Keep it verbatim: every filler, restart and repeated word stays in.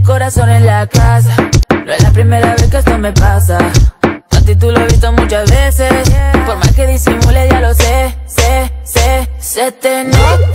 corazón en la casa. No es la primera vez que esto me pasa. A ti tú lo he visto muchas veces. Por más que disimule ya lo sé, sé, sé. Se te nota